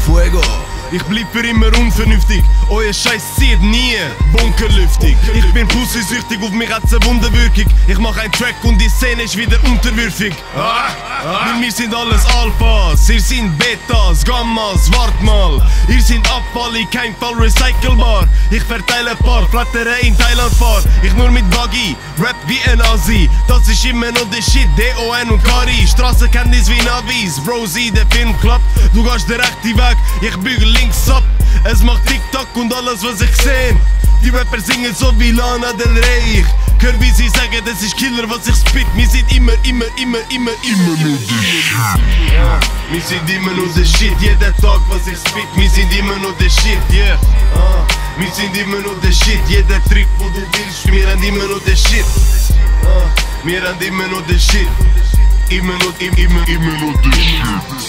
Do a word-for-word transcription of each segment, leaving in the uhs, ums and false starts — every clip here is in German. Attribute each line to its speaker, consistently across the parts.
Speaker 1: Fuego.
Speaker 2: Ich bleib für immer unvernünftig, euer Scheiß zieht nie bunkerlüftig. Ich bin pussysüchtig, auf mich hat's eine Wunderwirkung. Ich mach einen Track und die Szene ist wieder unterwürfig. Ah, ah. Weil wir sind alles Alphas, ihr sind Betas, Gammas, wart mal. Ihr sind Abfall, in kein Fall recycelbar. Ich verteile ein paar Flattern in Thailand fahr. Ich nur mit Buggy, Rap wie ein Asi. Das ist immer noch der Shit, D O N und Kari. Strassenkenntnis wie Navis, Rosie, der Film klappt. Du gehst den rechten Weg, ich bügel links ab. Es macht TikTok und alles was ich seh. Die Rapper singen so wie Lana Del Rey. Ich hör wie sie sagen, das ist Killer was ich spit. Wir sind immer, immer, immer, immer, immer nur der Shit. Yeah. Wir sind immer nur der Shit, jeder Tag was ich spit. Wir sind immer nur der Shit, yeah. uh. Wir sind immer nur der Shit, jeder Trick wo du willst. Wir haben immer nur der Shit. uh. Wir haben immer nur der Shit. Immer nur, immer, immer, immer nur der Shit.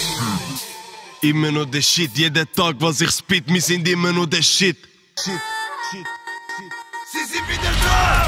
Speaker 2: Immer nur der Shit, jeder Tag was ich spit, wir sind immer nur der Shit. Shit, shit,
Speaker 1: shit. Sie sind wieder da!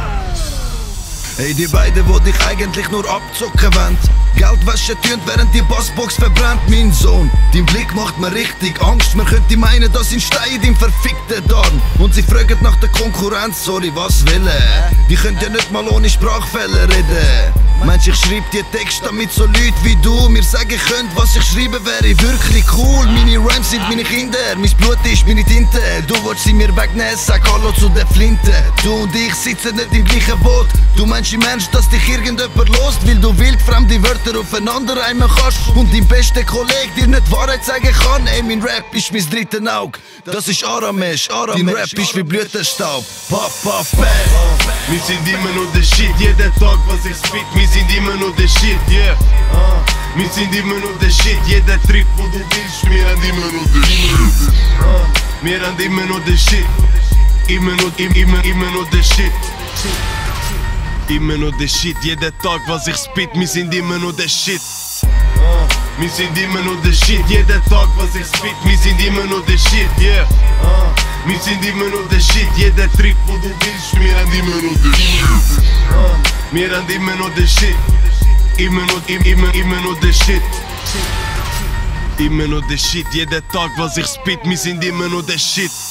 Speaker 1: Ey, die beiden, wo dich eigentlich nur abzocken wollen. Geld waschen tönt, während die Bassbox verbrennt, mein Sohn. Dein Blick macht mir richtig Angst, man könnte meinen, das sind Steine im verfickten Darm. Und sie fragen nach der Konkurrenz, sorry, was wollen? Die können ja nicht mal ohne Sprachfehler reden. Meinst ich schreib die Texte, damit so Leute wie du mir sagen können, was ich schreibe, wäre wirklich cool. Meine Rhymes sind meine Kinder, mein Blut ist meine Tinte. Du willst sie mir wegnehmen, sag Hallo zu der Flinte. Du und ich sitzen nicht im gleichen Boot. Du meinst im Ernst, dass dich irgendjemand lost, weil du wildfremde Wörter aufeinander reimen kannst und dein bester Kollege dir nicht Wahrheit sagen kann. Ey, mein Rap ist mein drittes Auge, das ist Aramesh, Aramesh. Dein Rap ist wie Blütenstaub. Puff, puff, bang.
Speaker 2: Wir sind immer nur der Shit, jeden Tag was ich spit. Wir sind immer nur der Shit, yeah. uh. Wir sind immer nur der Shit, jeder Trick wo du willst. Wir haben immer nur der Shit. uh. Wir haben immer nur der Shit. Immer nur, immer, immer, immer nur der Shit. Immer nur der Shit, jeden Tag was ich spit, wir sind immer nur der Shit. uh. Wir sind immer nur der Shit, jeden Tag was ich spit, wir sind immer nur der Shit, yeah. uh. Wir sind immer nur der Shit, jeder Trick wo du willst, wir haben immer nur der Shit. uh. Wir haben immer nur der Shit. Immer nur, immer, immer, immer nur der Shit. Immer nur der Shit, jeden Tag was ich spit, wir sind immer nur der Shit.